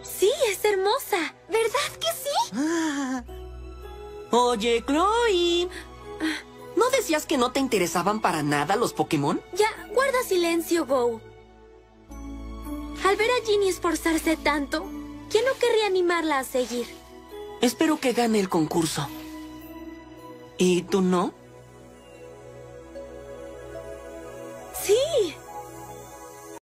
Sí, es hermosa. ¿Verdad que sí? Oye, Chloe. ¿No decías que no te interesaban para nada los Pokémon? Ya, guarda silencio, Bo. Al ver a Ginny esforzarse tanto, ¿quién no querría animarla a seguir? Espero que gane el concurso. ¿Y tú no?